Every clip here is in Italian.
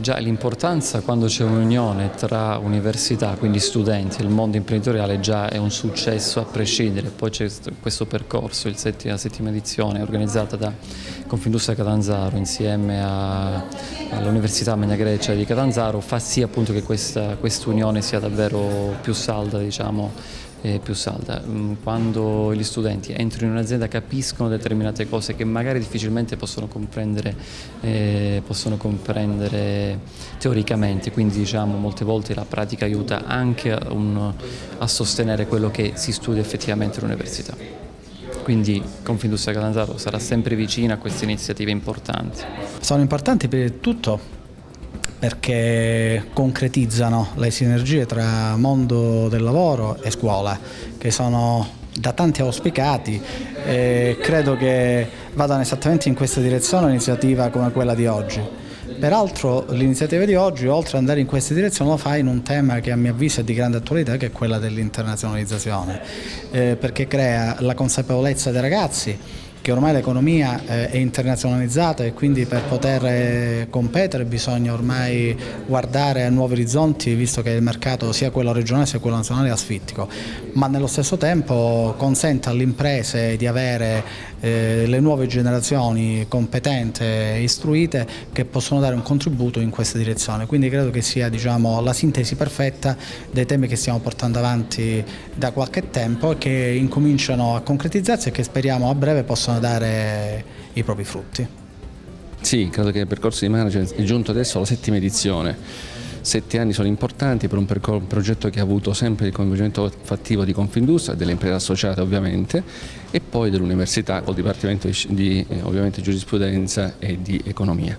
già l'importanza quando c'è un'unione tra università, quindi studenti, e il mondo imprenditoriale già è un successo a prescindere. Poi c'è questo percorso, la settima edizione, organizzata da Confindustria Catanzaro insieme all'Università Magna Grecia di Catanzaro, fa sì appunto che questa unione sia davvero più salda, diciamo, più salda. Quando gli studenti entrano in un'azienda capiscono determinate cose che magari difficilmente possono comprendere teoricamente, quindi diciamo molte volte la pratica aiuta anche a sostenere quello che si studia effettivamente all'università. Quindi Confindustria Catanzaro sarà sempre vicina a queste iniziative importanti. Sono importanti per il tutto perché concretizzano le sinergie tra mondo del lavoro e scuola, che sono da tanti auspicati, e credo che vadano esattamente in questa direzione un'iniziativa come quella di oggi. Peraltro l'iniziativa di oggi, oltre ad andare in questa direzione, lo fa in un tema che a mio avviso è di grande attualità, che è quella dell'internazionalizzazione, perché crea la consapevolezza dei ragazzi che ormai l'economia è internazionalizzata e quindi per poter competere bisogna ormai guardare a nuovi orizzonti, visto che il mercato sia quello regionale sia quello nazionale è asfittico, ma nello stesso tempo consente alle imprese di avere le nuove generazioni competenti e istruite che possono dare un contributo in questa direzione. Quindi credo che sia, diciamo, la sintesi perfetta dei temi che stiamo portando avanti da qualche tempo e che incominciano a concretizzarsi e che speriamo a breve possano dare i propri frutti. Sì, credo che il percorso di management è giunto adesso alla settima edizione. 7 anni sono importanti per un progetto che ha avuto sempre il coinvolgimento fattivo di Confindustria, delle imprese associate ovviamente, e poi dell'università col Dipartimento di ovviamente giurisprudenza e di economia.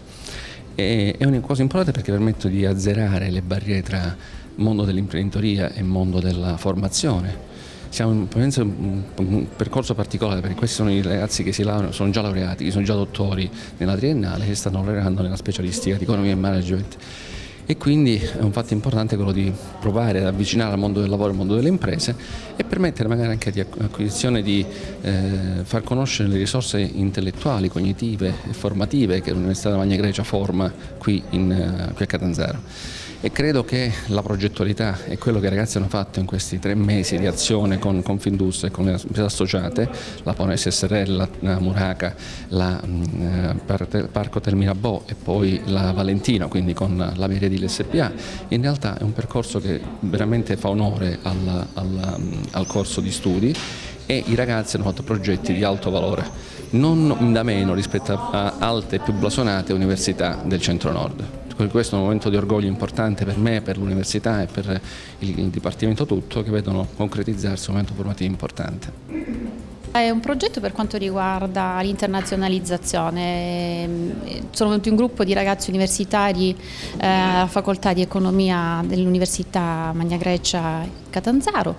È una cosa importante perché permette di azzerare le barriere tra mondo dell'imprenditoria e mondo della formazione. Penso un percorso particolare perché questi sono i ragazzi che si laureano, sono già laureati, che sono già dottori nella triennale e stanno laureando nella specialistica di economia e management. E quindi è un fatto importante quello di provare ad avvicinare al mondo del lavoro e al mondo delle imprese e permettere magari anche di acquisizione di far conoscere le risorse intellettuali, cognitive e formative che l'Università della Magna Grecia forma qui a Catanzaro. E credo che la progettualità e quello che i ragazzi hanno fatto in questi 3 mesi di azione con Confindustria e con le imprese associate, la Pones SRL, la Muraca, la Parco Terminabò e poi la Valentina, quindi con la Meriadil SPA, in realtà è un percorso che veramente fa onore al corso di studi e i ragazzi hanno fatto progetti di alto valore, non da meno rispetto a altre più blasonate università del centro-nord. Questo è un momento di orgoglio importante per me, per l'università e per il Dipartimento tutto, che vedono concretizzarsi un momento formativo importante. È un progetto per quanto riguarda l'internazionalizzazione. Sono venuti un gruppo di ragazzi universitari alla facoltà di economia dell'Università Magna Grecia Catanzaro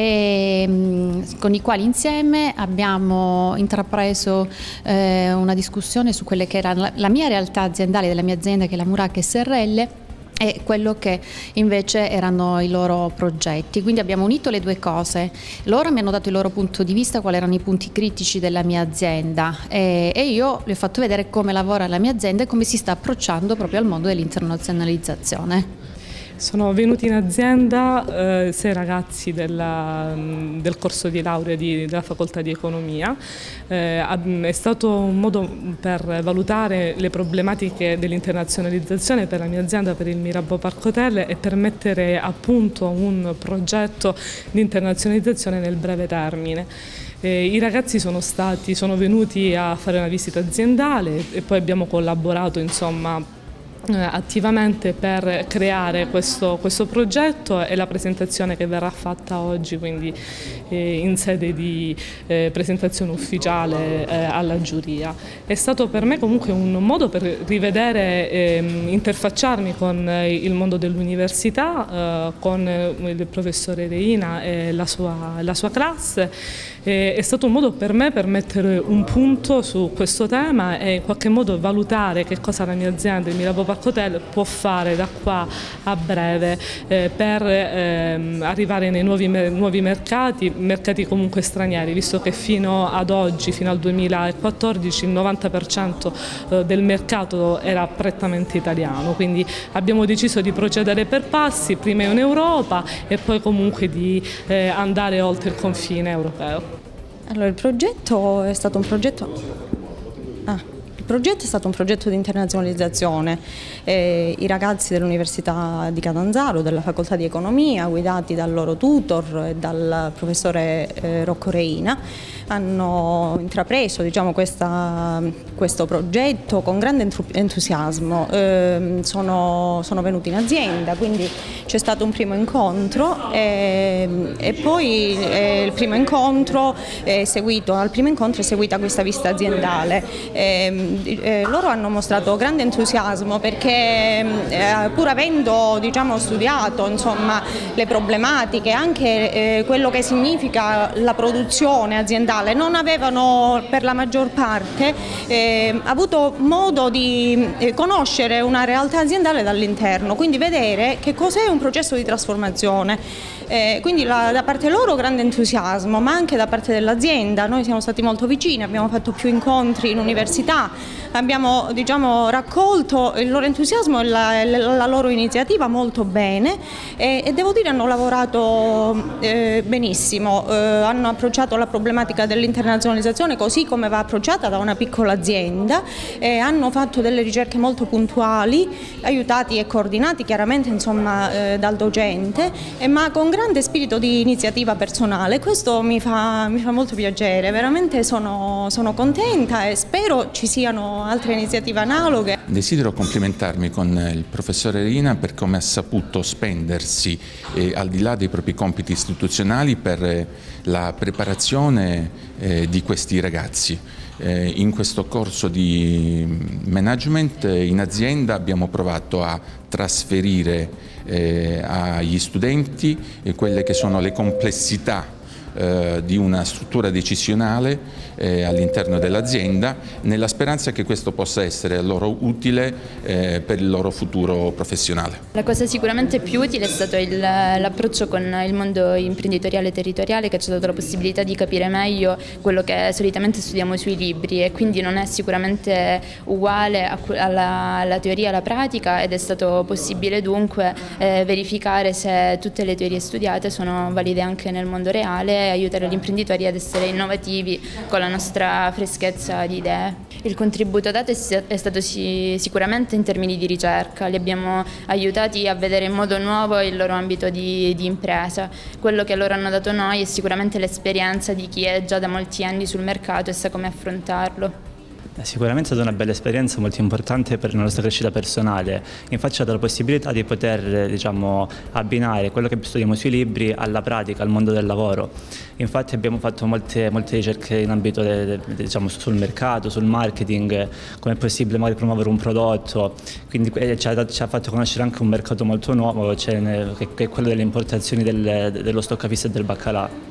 con i quali insieme abbiamo intrapreso una discussione su quelle che era la mia realtà aziendale, della mia azienda che è la Muraca SRL, e quello che invece erano i loro progetti. Quindi abbiamo unito le due cose. Loro mi hanno dato il loro punto di vista, quali erano i punti critici della mia azienda e io gli ho fatto vedere come lavora la mia azienda e come si sta approcciando proprio al mondo dell'internazionalizzazione. Sono venuti in azienda 6 ragazzi del corso di laurea della facoltà di economia. È stato un modo per valutare le problematiche dell'internazionalizzazione per la mia azienda, per il Mirabeau Park Hotel, e per mettere a punto un progetto di internazionalizzazione nel breve termine. I ragazzi sono venuti a fare una visita aziendale e poi abbiamo collaborato, insomma, attivamente per creare questo progetto e la presentazione che verrà fatta oggi, quindi in sede di presentazione ufficiale alla giuria. È stato per me comunque un modo per rivedere, interfacciarmi con il mondo dell'università, con il professore Reina e la sua classe. È stato un modo per me per mettere un punto su questo tema e in qualche modo valutare che cosa la mia azienda, il Mirabeau Park Hotel può fare da qua a breve per arrivare nei nuovi mercati comunque stranieri, visto che fino ad oggi, fino al 2014, il 90% del mercato era prettamente italiano, quindi abbiamo deciso di procedere per passi, prima in Europa e poi comunque di andare oltre il confine europeo. Allora, il progetto è stato un progetto di internazionalizzazione. I ragazzi dell'Università di Catanzaro, della Facoltà di Economia, guidati dal loro tutor e dal professore Rocco Reina, hanno intrapreso, diciamo, questo progetto con grande entusiasmo. Sono venuti in azienda, quindi c'è stato un primo incontro e poi al primo incontro è seguita questa visita aziendale. Loro hanno mostrato grande entusiasmo perché pur avendo, diciamo, studiato, insomma, le problematiche, anche quello che significa la produzione aziendale, non avevano per la maggior parte avuto modo di conoscere una realtà aziendale dall'interno, quindi vedere che cos'è un processo di trasformazione. Quindi da parte loro grande entusiasmo, ma anche da parte dell'azienda. Noi siamo stati molto vicini, abbiamo fatto più incontri in università, abbiamo, diciamo, raccolto il loro entusiasmo e la loro iniziativa molto bene e devo dire hanno lavorato benissimo, hanno approcciato la problematica dell'internazionalizzazione così come va approcciata da una piccola azienda, hanno fatto delle ricerche molto puntuali, aiutati e coordinati chiaramente, insomma, dal docente, ma con grande spirito di iniziativa personale. Questo mi fa molto piacere, veramente sono contenta e spero ci siano altre iniziative analoghe. Desidero complimentarmi con il professore Reina per come ha saputo spendersi al di là dei propri compiti istituzionali per la preparazione di questi ragazzi. In questo corso di management in azienda abbiamo provato a trasferire agli studenti quelle che sono le complessità di una struttura decisionale all'interno dell'azienda, nella speranza che questo possa essere loro utile per il loro futuro professionale. La cosa sicuramente più utile è stato l'approccio con il mondo imprenditoriale territoriale, che ci ha dato la possibilità di capire meglio quello che solitamente studiamo sui libri, e quindi non è sicuramente uguale alla teoria e alla pratica, ed è stato possibile dunque verificare se tutte le teorie studiate sono valide anche nel mondo reale e aiutare gli imprenditori ad essere innovativi con la nostra freschezza di idee. Il contributo dato è stato sicuramente in termini di ricerca, li abbiamo aiutati a vedere in modo nuovo il loro ambito di impresa. Quello che loro hanno dato noi è sicuramente l'esperienza di chi è già da molti anni sul mercato e sa come affrontarlo. Sicuramente è stata una bella esperienza, molto importante per la nostra crescita personale. Infatti ci ha dato la possibilità di poter, diciamo, abbinare quello che studiamo sui libri alla pratica, al mondo del lavoro. Infatti abbiamo fatto molte ricerche in ambito diciamo, sul mercato, sul marketing, come è possibile magari promuovere un prodotto, quindi ci ha fatto conoscere anche un mercato molto nuovo, che è quello delle importazioni dello stoccafisso e del baccalà.